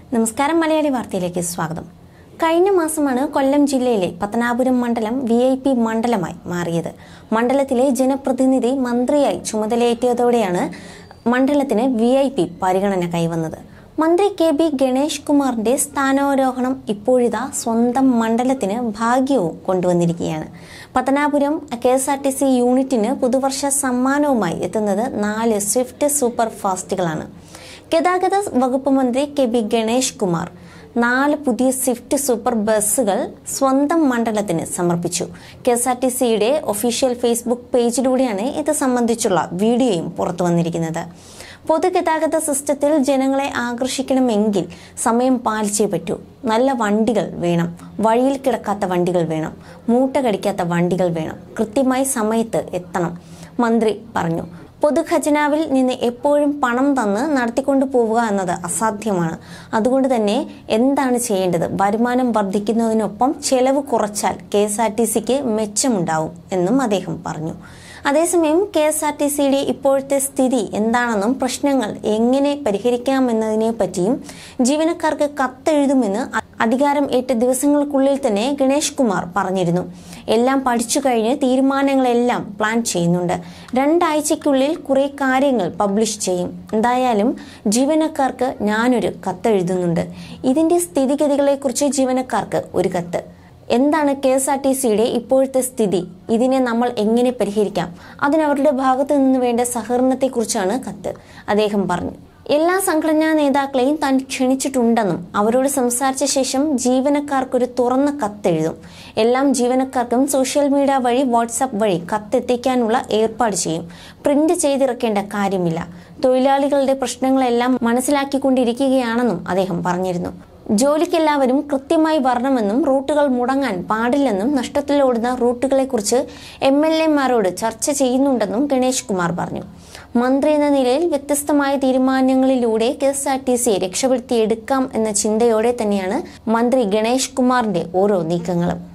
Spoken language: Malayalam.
നമസ്കാരം, മലയാളി വാർത്തയിലേക്ക് സ്വാഗതം. കഴിഞ്ഞ മാസമാണ് കൊല്ലം ജില്ലയിലെ പത്തനാപുരം മണ്ഡലം VIP മണ്ഡലമായി മാറിയത്. മണ്ഡലത്തിലെ ജനപ്രതിനിധി മന്ത്രിയായി ചുമതലയേറ്റതോടെയാണ് മണ്ഡലത്തിന് VIP പരിഗണന കൈവന്നത്. മന്ത്രി KB ഗണേഷ് കുമാറിന്റെ സ്ഥാനാരോഹണം ഇപ്പോഴിതാ സ്വന്തം മണ്ഡലത്തിന് ഭാഗ്യവും കൊണ്ടുവന്നിരിക്കുകയാണ്. പത്തനാപുരം KSRTC യൂണിറ്റിന് പുതുവർഷ സമ്മാനവുമായി എത്തുന്നത് 4 സ്വിഫ്റ്റ് സൂപ്പർ ഫാസ്റ്റുകളാണ്. ഗതാഗത വകുപ്പ് മന്ത്രി KB ഗണേഷ് കുമാർ 4 പുതിയ സ്വിഫ്റ്റ് സൂപ്പർ ബസ്സുകൾ സ്വന്തം മണ്ഡലത്തിന് സമർപ്പിച്ചു. KSRTCയുടെ ഒഫീഷ്യൽ ഫേസ്ബുക്ക് പേജിലൂടെയാണ് ഇത് സംബന്ധിച്ചുള്ള വീഡിയോയും പുറത്തു വന്നിരിക്കുന്നത്. പൊതുഗതാഗത സിസ്റ്റത്തിൽ ജനങ്ങളെ ആകർഷിക്കണമെങ്കിൽ സമയം പാലിച്ചേ പറ്റൂ. നല്ല വണ്ടികൾ വേണം, വഴിയിൽ കിടക്കാത്ത വണ്ടികൾ വേണം, മൂട്ട കടിക്കാത്ത വണ്ടികൾ വേണം, കൃത്യമായി സമയത്ത് എത്തണം, മന്ത്രി പറഞ്ഞു. പൊതുഖജനാവിൽ നിന്ന് എപ്പോഴും പണം തന്ന് നടത്തിക്കൊണ്ടു പോവുക എന്നത് അസാധ്യമാണ്. അതുകൊണ്ട് തന്നെ എന്താണ് ചെയ്യേണ്ടത്? വരുമാനം വർദ്ധിക്കുന്നതിനൊപ്പം ചെലവ് കുറച്ചാൽ KSRTCക്ക് മെച്ചമുണ്ടാവും എന്നും അദ്ദേഹം പറഞ്ഞു. അതേസമയം KSRTCയുടെ ഇപ്പോഴത്തെ സ്ഥിതി എന്താണെന്നും പ്രശ്നങ്ങൾ എങ്ങനെ പരിഹരിക്കാമെന്നതിനെ പറ്റിയും ജീവനക്കാർക്ക് കത്തെഴുതുമെന്ന് അധികാരം ഏറ്റ ദിവസങ്ങൾക്കുള്ളിൽ തന്നെ ഗണേഷ് കുമാർ പറഞ്ഞിരുന്നു. എല്ലാം പഠിച്ചു കഴിഞ്ഞ് തീരുമാനങ്ങളെല്ലാം പ്ലാൻ ചെയ്യുന്നുണ്ട്. 2 ആഴ്ചയ്ക്കുള്ളിൽ കുറെ കാര്യങ്ങൾ പബ്ലിഷ് ചെയ്യും. എന്തായാലും ജീവനക്കാർക്ക് ഞാനൊരു കത്തെഴുതുന്നുണ്ട്. ഇതിന്റെ സ്ഥിതിഗതികളെക്കുറിച്ച് ജീവനക്കാർക്ക് ഒരു കത്ത്. എന്താണ് KSRTCയുടെ ഇപ്പോഴത്തെ സ്ഥിതി? ഇതിനെ നമ്മൾ എങ്ങനെ പരിഹരിക്കാം? അതിനവരുടെ ഭാഗത്തു നിന്ന് വേണ്ട സഹകരണത്തെക്കുറിച്ചാണ് കത്ത്, അദ്ദേഹം പറഞ്ഞു. എല്ലാ സംഘടനാ നേതാക്കളെയും താൻ ക്ഷണിച്ചിട്ടുണ്ടെന്നും അവരോട് സംസാരിച്ച ശേഷം ജീവനക്കാർക്കൊരു തുറന്ന കത്തെഴുതും. എല്ലാം ജീവനക്കാർക്കും സോഷ്യൽ മീഡിയ വഴി വാട്സാപ്പ് വഴി കത്തെത്തിക്കാനുള്ള ഏർപ്പാട് ചെയ്യും. പ്രിന്റ് ചെയ്തിറക്കേണ്ട കാര്യമില്ല. തൊഴിലാളികളുടെ പ്രശ്നങ്ങളെല്ലാം മനസ്സിലാക്കിക്കൊണ്ടിരിക്കുകയാണെന്നും അദ്ദേഹം പറഞ്ഞിരുന്നു. ജോലിക്കെല്ലാവരും കൃത്യമായി വരണമെന്നും റൂട്ടുകൾ മുടങ്ങാൻ പാടില്ലെന്നും നഷ്ടത്തിലോടുന്ന റൂട്ടുകളെക്കുറിച്ച് MLAമാരോട് ചർച്ച ചെയ്യുന്നുണ്ടെന്നും ഗണേഷ് കുമാർ പറഞ്ഞു. മന്ത്രി എന്ന നിലയിൽ വ്യത്യസ്തമായ തീരുമാനങ്ങളിലൂടെ KSRTCയെ രക്ഷപ്പെടുത്തിയെടുക്കാം എന്ന ചിന്തയോടെ തന്നെയാണ് മന്ത്രി ഗണേഷ് കുമാറിന്റെ ഓരോ നീക്കങ്ങളും.